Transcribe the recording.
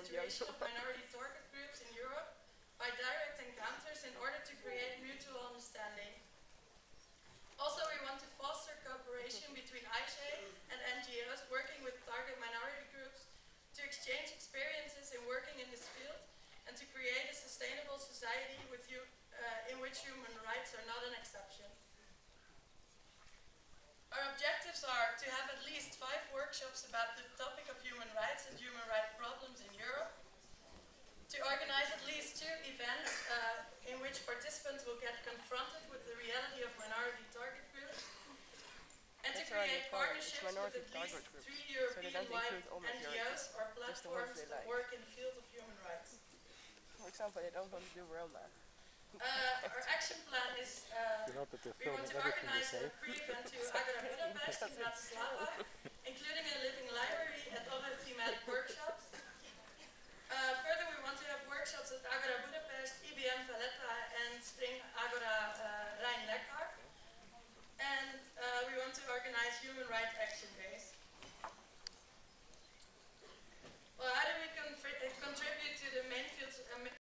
situation of minority target groups in Europe by direct encounters in order to create mutual understanding. Also, we want to foster cooperation between ISHE and NGOs working with target minority groups to exchange experiences in working in this field and to create a sustainable society in which human rights are not an exception. Our objectives are to have at least 5 workshops about the topic of human rights and human rights problems in Europe, to organize at least 2 events in which participants will get confronted with the reality of minority target groups, and to create partnerships with at least 3 European-wide NGOs or platforms that work in the field of human rights. For example, they don't want to do Roma. Our action plan is we want to organize a pre-event to Agora Budapest in Bratislava, including a living library and other thematic workshops. Further, we want to have workshops at Agora Budapest, IBM Valletta, and Spring Agora Rhein-Neckar. And we want to organize human rights